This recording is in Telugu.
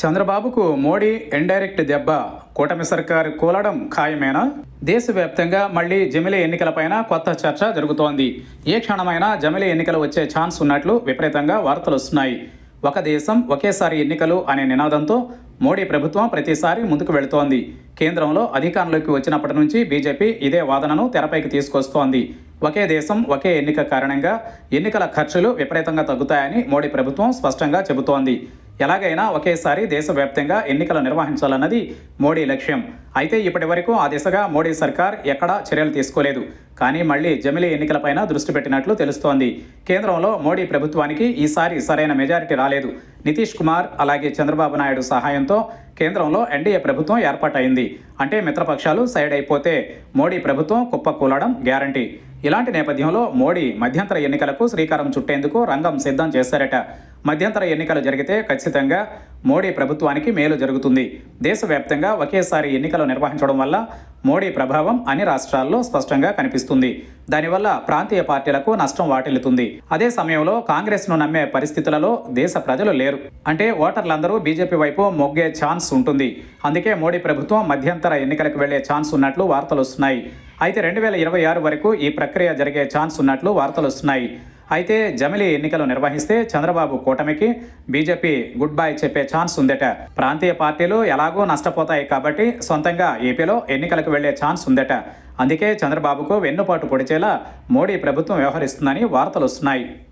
చంద్రబాబుకు మోడీ ఇండైరెక్ట్ దెబ్బ. కూటమి సర్కారు కూలడం ఖాయమేనా? దేశవ్యాప్తంగా మళ్లీ జమిలీ ఎన్నికలపైన కొత్త చర్చ జరుగుతోంది. ఏ క్షణమైనా జమిలీ ఎన్నికలు వచ్చే ఛాన్స్ ఉన్నట్లు విపరీతంగా వార్తలు వస్తున్నాయి. ఒక దేశం ఒకేసారి ఎన్నికలు అనే నినాదంతో మోడీ ప్రభుత్వం ప్రతిసారి ముందుకు వెళుతోంది. కేంద్రంలో అధికారంలోకి వచ్చినప్పటి నుంచి బీజేపీ ఇదే వాదనను తెరపైకి తీసుకొస్తోంది. ఒకే దేశం ఒకే ఎన్నిక కారణంగా ఎన్నికల ఖర్చులు విపరీతంగా తగ్గుతాయని మోడీ ప్రభుత్వం స్పష్టంగా చెబుతోంది. ఎలాగైనా ఒకేసారి దేశవ్యాప్తంగా ఎన్నికలు నిర్వహించాలన్నది మోడీ లక్ష్యం. అయితే ఇప్పటి వరకు ఆ దిశగా మోడీ సర్కార్ ఎక్కడా చర్యలు తీసుకోలేదు. కానీ మళ్లీ జమిలీ ఎన్నికలపైన దృష్టి పెట్టినట్లు తెలుస్తోంది. కేంద్రంలో మోడీ ప్రభుత్వానికి ఈసారి సరైన మెజారిటీ రాలేదు. నితీష్ కుమార్ అలాగే చంద్రబాబు నాయుడు సహాయంతో కేంద్రంలో ఎన్డీఏ ప్రభుత్వం ఏర్పాటైంది. అంటే మిత్రపక్షాలు సైడ్ అయిపోతే మోడీ ప్రభుత్వం కుప్పకూలడం గ్యారంటీ. ఇలాంటి నేపథ్యంలో మోడీ మధ్యంతర ఎన్నికలకు శ్రీకారం చుట్టేందుకు రంగం సిద్ధం చేశారట. మధ్యంతర ఎన్నికలు జరిగితే ఖచ్చితంగా మోడీ ప్రభుత్వానికి మేలు జరుగుతుంది. దేశవ్యాప్తంగా ఒకేసారి ఎన్నికలు నిర్వహించడం వల్ల మోడీ ప్రభావం అన్ని రాష్ట్రాల్లో స్పష్టంగా కనిపిస్తుంది. దానివల్ల ప్రాంతీయ పార్టీలకు నష్టం వాటిల్లుతుంది. అదే సమయంలో కాంగ్రెస్ను నమ్మే పరిస్థితులలో దేశ ప్రజలు లేరు. అంటే ఓటర్లందరూ బీజేపీ వైపు మొగ్గే ఛాన్స్ ఉంటుంది. అందుకే మోడీ ప్రభుత్వం మధ్యంతర ఎన్నికలకు వెళ్లే ఛాన్స్ ఉన్నట్లు వార్తలు వస్తున్నాయి. అయితే 2026 వరకు ఈ ప్రక్రియ జరిగే ఛాన్స్ ఉన్నట్లు వార్తలు వస్తున్నాయి. అయితే జమిలీ ఎన్నికలు నిర్వహిస్తే చంద్రబాబు కూటమికి బీజేపీ గుడ్ బై చెప్పే ఛాన్స్ ఉందట. ప్రాంతీయ పార్టీలు ఎలాగో నష్టపోతాయి కాబట్టి సొంతంగా ఏపీలో ఎన్నికలకు వెళ్లే ఛాన్స్ ఉందట. అందుకే చంద్రబాబుకు వెన్నుపాటు పొడిచేలా మోడీ ప్రభుత్వం వ్యవహరిస్తుందని వార్తలు వస్తున్నాయి.